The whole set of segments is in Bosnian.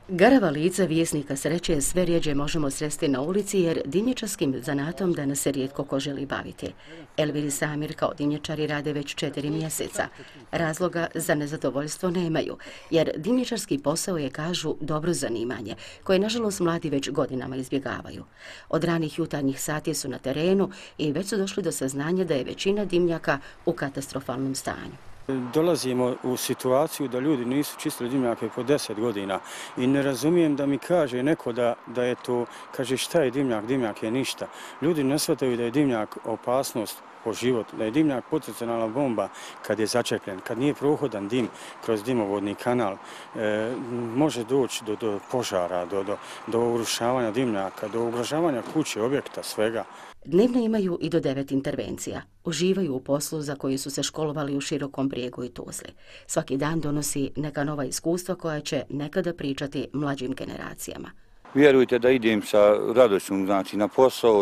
Garava lica vijesnika sreće sve rjeđe možemo sresti na ulici jer dimnjačarskim zanatom danas se rijetko ko želi baviti. Elvir i Samir kao dimnjačari rade već 4 mjeseca. Razloga za nezadovoljstvo nemaju, jer dimnjačarski posao je, kažu, dobro zanimanje, koje nažalost mladi već godinama izbjegavaju. Od ranih jutarnjih sati su na terenu i već su došli do saznanja da je većina dimnjaka u katastrofalnom stanju. Dolazimo u situaciju da ljudi nisu čistili dimnjake po 10 godina i ne razumijem da mi kaže neko da je to, kaže šta je dimnjak, dimnjak je ništa. Ljudi ne shvataju da je dimnjak opasnost po život, da je dimnjak potencijalna bomba kad je začepljen, kad nije prohodan dim kroz dimovodni kanal, može doći do požara, do urušavanja dimnjaka, do ugrožavanja kuće, objekta, svega. Dnevno imaju i do 9 intervencija. Uživaju u poslu za koji su se školovali u Širokom Brijegu i Tuzli. Svaki dan donosi neka nova iskustva koja će nekada pričati mlađim generacijama. Vjerujte da idem sa radošćom, znači, na posao,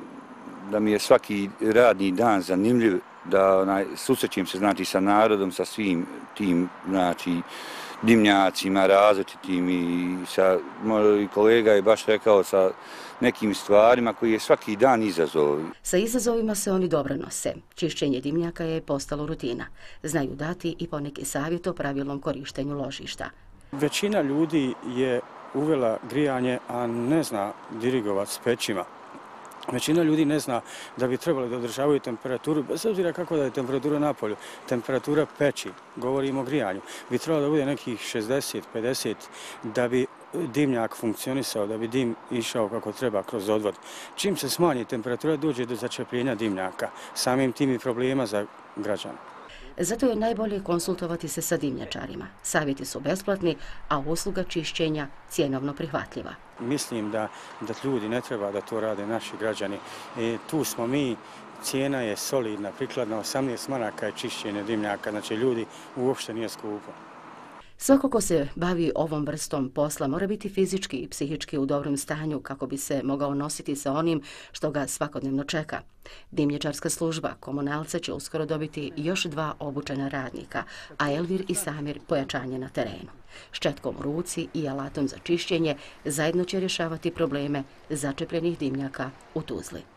da mi je svaki radni dan zanimljiv, da susrećem se, znači, sa narodom, sa svim tim, znači, dimnjacima različitim i moj kolega je baš rekao sa nekim stvarima koji je svaki dan izazov. Sa izazovima se oni dobro nose. Čišćenje dimnjaka je postalo rutina. Znaju dati i poneki savjet o pravilnom korištenju ložišta. Većina ljudi je uvela grijanje, a ne zna dirigovati s pećima. Većina ljudi ne zna da bi trebali da održavaju temperaturu, bez obzira kako da je temperatura na polju. Temperatura peći, govorimo o grijanju, bi trebalo da bude nekih 60-50 da bi dimnjak funkcionisao, da bi dim išao kako treba kroz odvod. Čim se smanji temperatura, dođe do začepljenja dimnjaka, samim tim i problema za građane. Zato je najbolje konsultovati se sa dimnjačarima. Savjeti su besplatni, a usluga čišćenja cjenovno prihvatljiva. Mislim da ljudi ne treba da to rade naši građani. Tu smo mi, cijena je solidna, prikladna, 18 maraka je čišćenje dimnjaka, znači ljudi uopšte nije skupo. Svako ko se bavi ovom vrstom posla mora biti fizički i psihički u dobrom stanju kako bi se mogao nositi sa onim što ga svakodnevno čeka. Dimnjačarska služba komunalca će uskoro dobiti još 2 obučena radnika, a Elvir i Samir pojačanje na terenu. Ščetkom u ruci i alatom za čišćenje zajedno će rješavati probleme začepljenih dimnjaka u Tuzli.